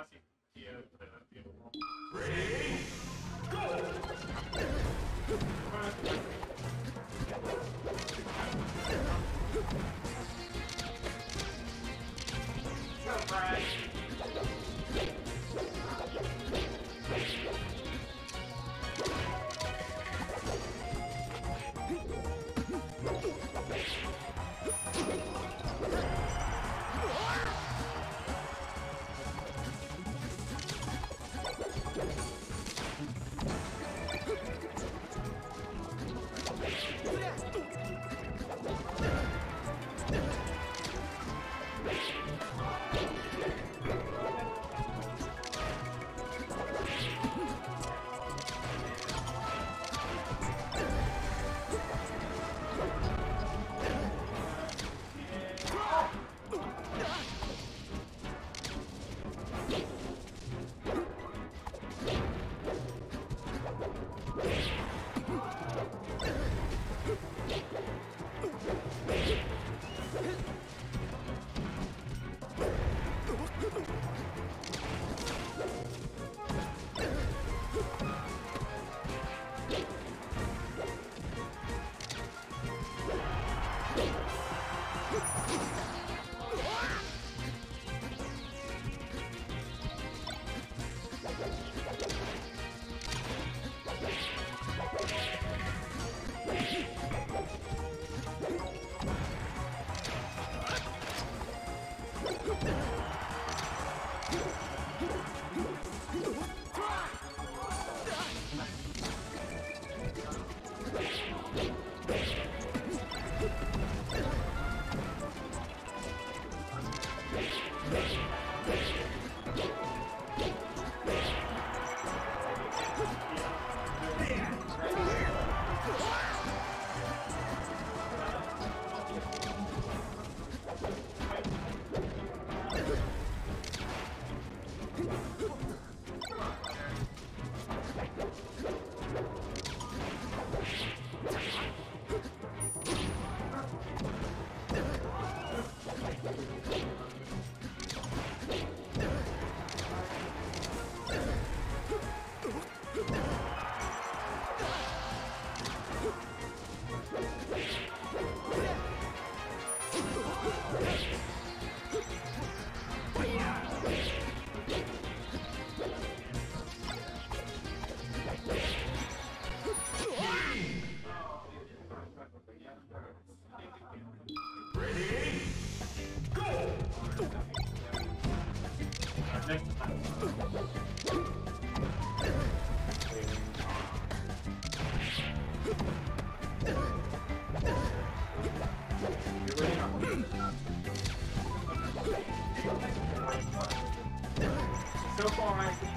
So far, I think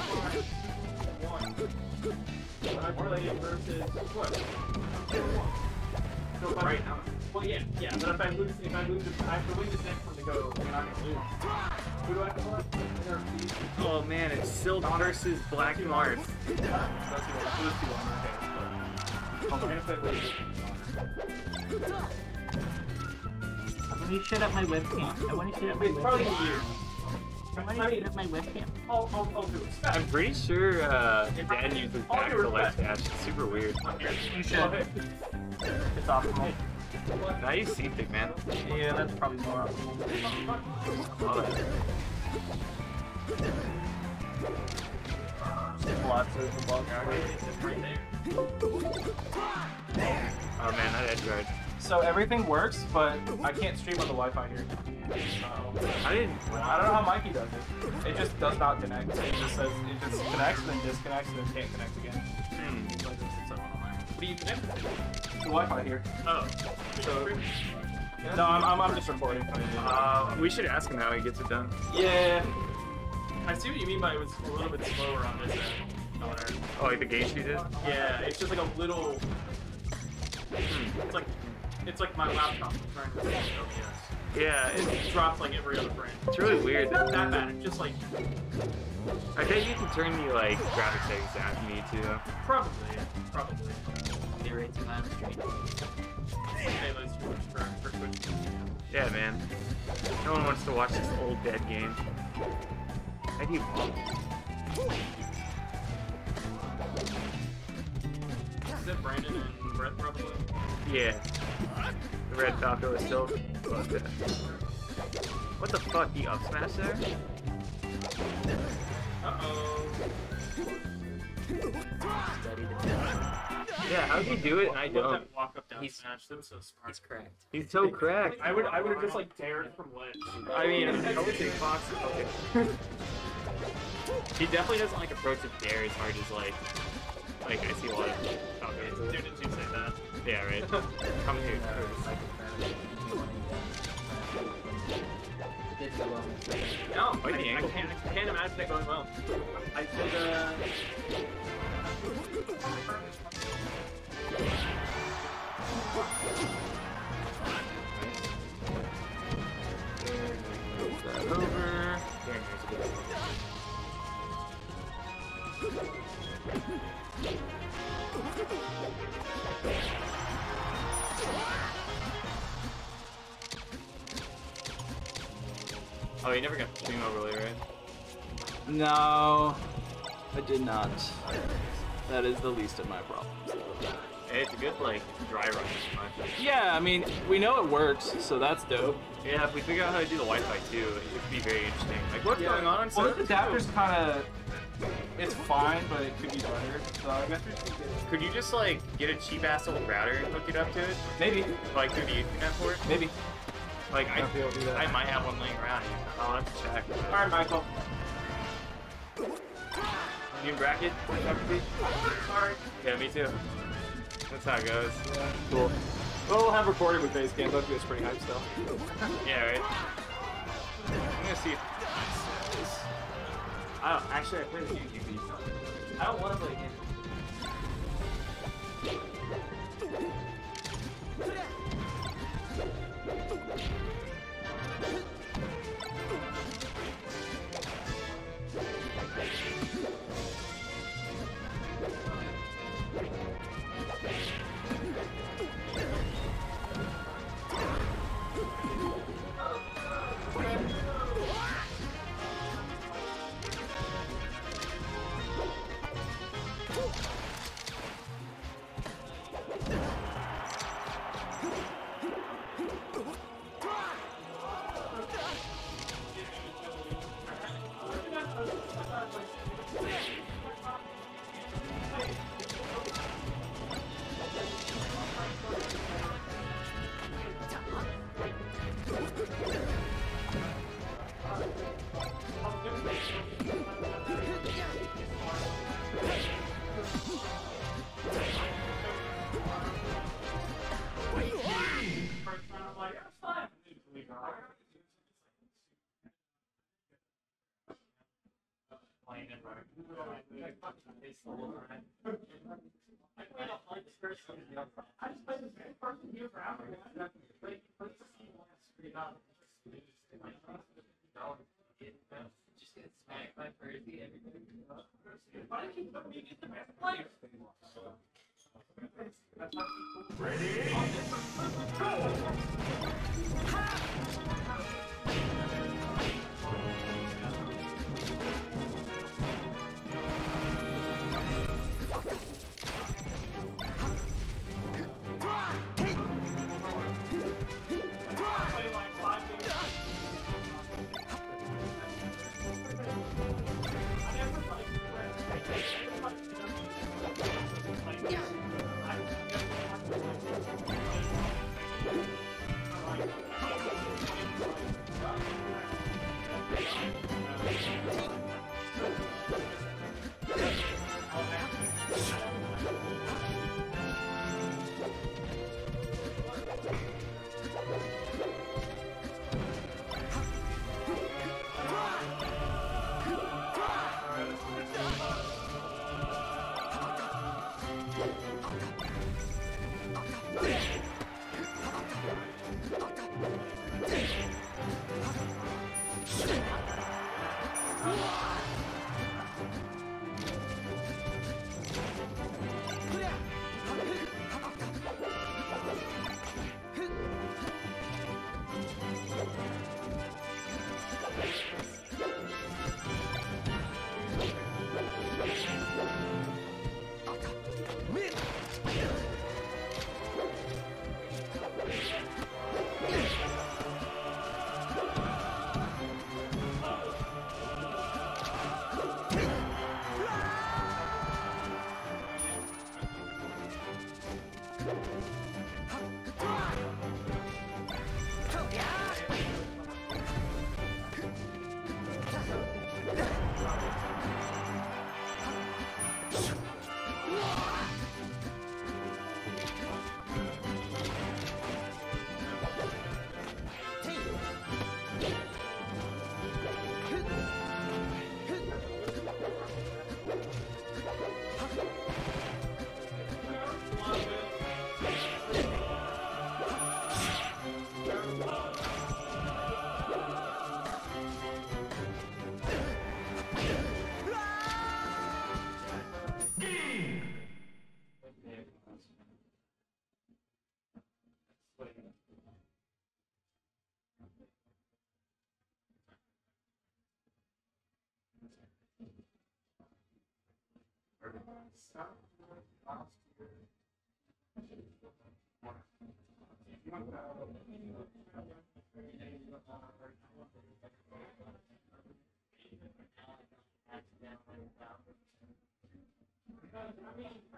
one. But I play versus what? So if I, right now. Well, yeah. But if I lose, I have to win this next one to go. I'm not gonna lose. Who do I have to play? Oh man, it's Silk versus Black Mars. We're gonna play Lady. Let me shut up my webcam. I want to shut up my It's probably webcam. weird. I want to shut up my webcam. I'll do it. I'm pretty sure Dan uses back to left dash. It's super weird. You should. It's optimal. Now you see Big Man. Yeah, that's probably more optimal. Lots of the ball guard. Oh man, that edge guard. So everything works, but I can't stream on the Wi-Fi here. I didn't. I don't know how Mikey does it. It just does not connect. It just says it just connects, then disconnects, and then can't connect again. What do you connect to? The Wi-Fi here. Oh. So, no, I'm just recording. We should ask him how he gets it done. Yeah. I see what you mean by it was a little bit slower on this end. Oh, like the gauge you did? Yeah, it's just like a little. It's like my laptop trying to say OBS. Yeah, It drops like every other frame. it's really weird. It's not that bad. It's just like I bet you can turn the like graphics settings down if you need to. probably. They rate some on the street. Hey, that's too much for Twitch. Yeah, man. No one wants to watch this old dead game. How do you bump? Is it Brandon and Brett probably? Yeah. The red Falco is still close to it. What the fuck? He up smash there? Uh-oh. Yeah, how'd he do it and I Let don't? that walk up down He's- smash. That was so smart. He's cracked. He's so cracked. I would have just like dared from ledge. I mean, I would say Fox. Okay. He definitely doesn't like approach the dare as hard as like I see a lot of Falcons. Dude, did you say that? Yeah, right. Come here. Did go well. No, Like the angle. I can't imagine it going well. I did, Move that over. There, here's a good one. Oh, you never got the stream overlay, right? No, I did not. That is the least of my problems. Hey, it's a good, like, dry run. Yeah, I mean, we know it works, so that's dope. Yeah, if we figure out how to do the Wi-Fi too, it would be very interesting. Like, what's going on? well, this adapter's kind of, it's fine, but it could be better. So I guess we should get it. Could you just, like, get a cheap-ass old router and hook it up to it? Maybe, Like, through the Ethernet port? maybe. Like, I don't think I'll do that. I might have one laying around. I'll have to check. All right, Michael. New bracket? Sorry. Yeah, me too. That's how it goes. Cool. Well, we'll have recorded with Basecamp. That'll be a pretty hype still. Yeah, right? I'm gonna see if... I don't, actually, I played the YouTube beat. I don't want to play again. Just get smacked by Percy every I mean,